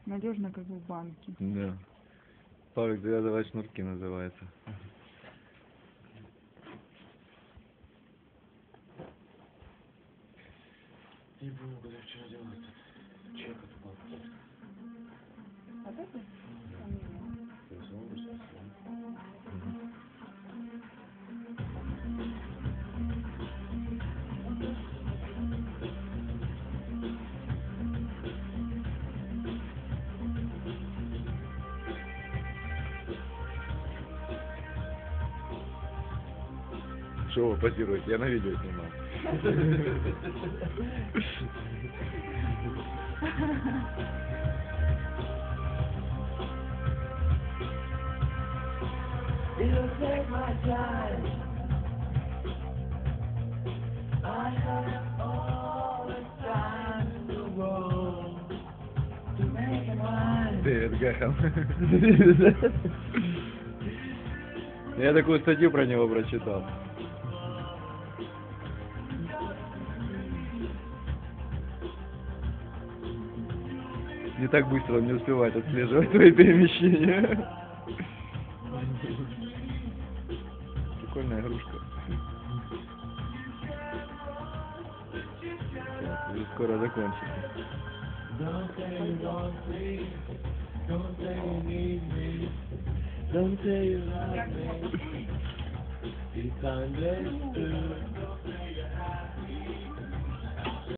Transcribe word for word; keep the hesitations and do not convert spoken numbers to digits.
Надежно, как в банке. Да. Павлик, завязывать шнурки называется. Не было, когда вчера делал этот чек от банка. Вот это? Что вы позируете? Я на видео снимал. It'll take my time. I have all the time in the world to make it mine. Дэвид Гэхэм. Я такую статью про него прочитал. Не так быстро он не успевает отслеживать твои перемещения. Прикольная игрушка. Так, уже скоро закончится. Don't say you want me. Don't say you need me. Don't say you love me. It's understood.